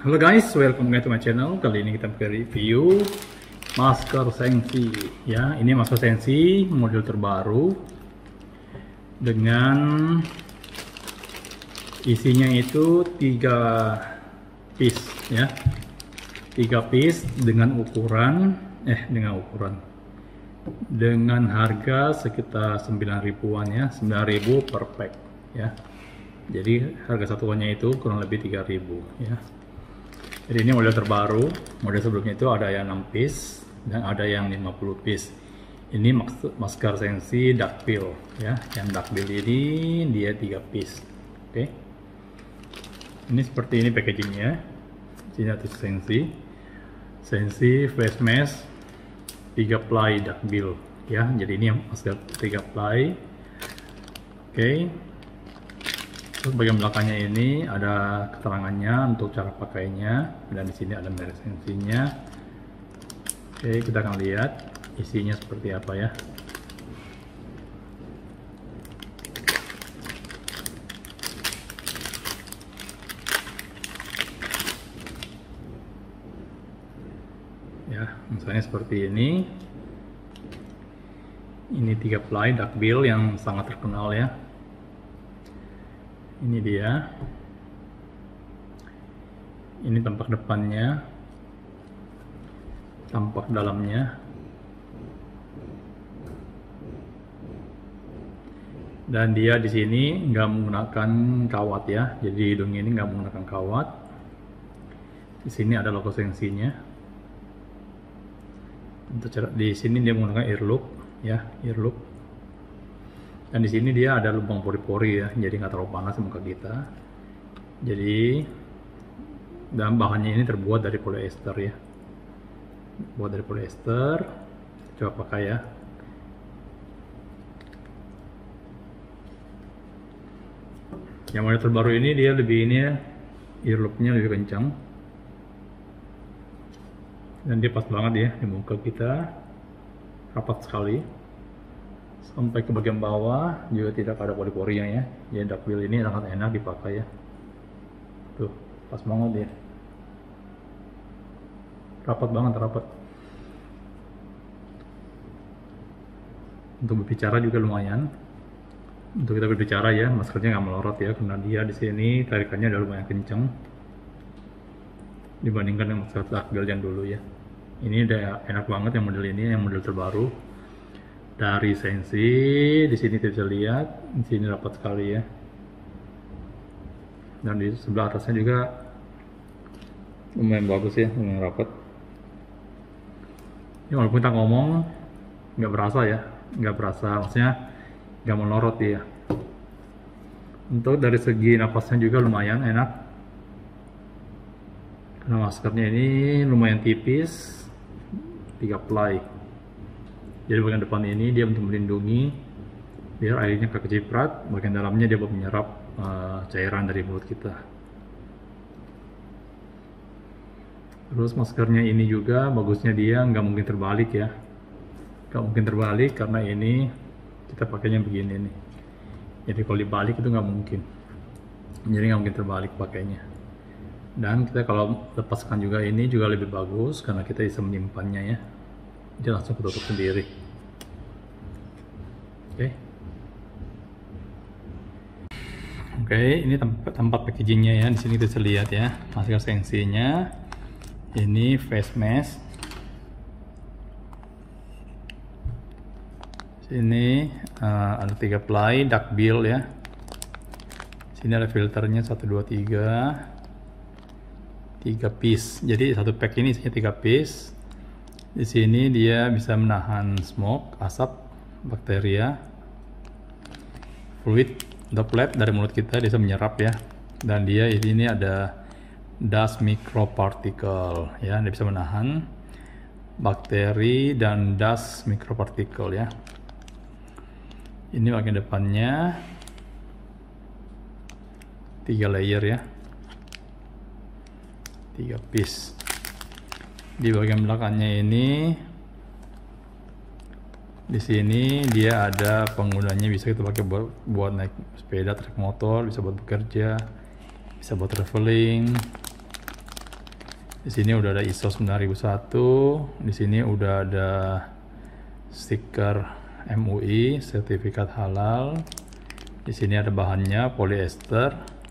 Halo guys, welcome back to my channel. Kali ini kita akan review masker Sensi. Ya, ini masker Sensi model terbaru dengan isinya itu 3 piece ya. 3 piece dengan harga sekitar 9 ribuan ya, 9.000 per pack ya. Jadi harga satuannya itu kurang lebih 3.000 ya. Jadi ini model terbaru. Model sebelumnya itu ada yang 6 piece dan ada yang 50 piece. Ini masker Sensi duckbill ya. Yang duckbill ini dia 3 piece. Oke. Ini seperti ini packagingnya. Sini ada Sensi. Sensi face mask 3 ply duckbill ya. Jadi ini masker 3 ply. Oke. Terus bagian belakangnya ini ada keterangannya untuk cara pakainya, dan di sini ada merek Sensinya. Oke, kita akan lihat isinya seperti apa ya. Ya, misalnya seperti ini. Ini 3 ply duckbill yang sangat terkenal ya. Ini dia. Ini tampak depannya, tampak dalamnya, dan dia di sini nggak menggunakan kawat ya. Jadi hidung ini nggak menggunakan kawat. Di sini ada logo Sensinya. Di sini dia menggunakan earloop ya, earloop. Dan di sini dia ada lubang pori-pori ya, jadi nggak terlalu panas muka kita. Jadi, dan bahannya ini terbuat dari polyester ya, buat dari polyester. Coba pakai ya. Yang model terbaru ini dia lebih ini ya, earloopnya lebih kencang, dan dia pas banget ya di muka kita, rapat sekali. Sampai ke bagian bawah juga tidak ada pori-porinya ya. Jadi duckbill ini sangat enak dipakai ya. Tuh, pas banget ya. Rapat banget, rapat. Untuk berbicara juga lumayan. Untuk kita berbicara ya, maskernya nggak melorot ya, karena dia di sini tarikannya udah lumayan kencang dibandingkan dengan masker duckbill yang dulu ya. Ini udah enak banget yang model ini, yang model terbaru dari Sensi. Di sini kita bisa lihat, di sini rapat sekali ya, dan di sebelah atasnya juga lumayan bagus ya, lumayan rapat. Ini walaupun kita ngomong nggak berasa ya, nggak berasa, maksudnya nggak melorot ya. Untuk dari segi napasnya juga lumayan enak, karena maskernya ini lumayan tipis, 3 ply. Jadi bagian depan ini dia untuk melindungi biar airnya gak keciprat, bagian dalamnya dia buat menyerap cairan dari mulut kita. Terus maskernya ini juga bagusnya dia nggak mungkin terbalik ya, nggak mungkin terbalik karena ini kita pakainya begini nih. Jadi kalau dibalik itu nggak mungkin, jadi nggak mungkin terbalik pakainya. Dan kita kalau lepaskan juga ini juga lebih bagus karena kita bisa menyimpannya ya. Dia langsung ketutup sendiri. Oke, ini tempat packagingnya ya. Di sini kita bisa lihat ya, masker Sensinya. Ini face mask. Sini ada 3 ply duckbill ya. Sini ada filternya 1, 2, 3 piece. Jadi satu pack ini isinya 3 piece. Di sini dia bisa menahan smoke, asap, bakteria, fluid, droplet dari mulut kita bisa menyerap ya. Dan dia ini ada dust microparticle ya, dia bisa menahan bakteri dan dust microparticle ya. Ini bagian depannya 3 layer ya, 3 piece. Di bagian belakangnya ini, di sini dia ada penggunanya, bisa kita pakai buat naik sepeda, trek motor, bisa buat bekerja, bisa buat traveling, Di sini udah ada ISO 9001, di sini udah ada stiker MUI, sertifikat halal. Di sini ada bahannya polyester.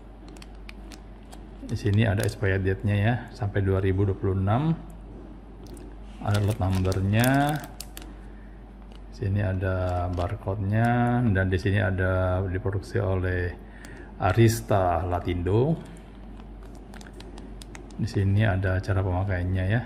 Di sini ada expired date-nya ya, sampai 2026. Ada lot number-nya. Di sini ada barcode-nya, dan di sini ada diproduksi oleh Arista Latindo. Di sini ada cara pemakaiannya ya.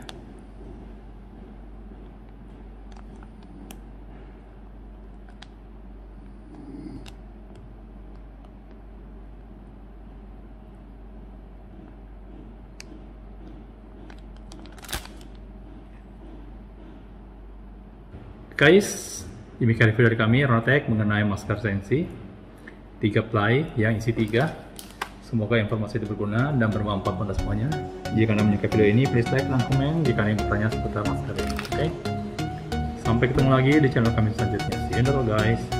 Guys, demikian review dari kami Ronotech mengenai masker sensi 3 ply yang isi 3. Semoga informasi itu berguna dan bermanfaat pada semuanya. Jika Anda menyukai video ini, please like dan komen jika Anda bertanya seputar masker ini. Oke? Sampai ketemu lagi di channel kami selanjutnya. See you later guys.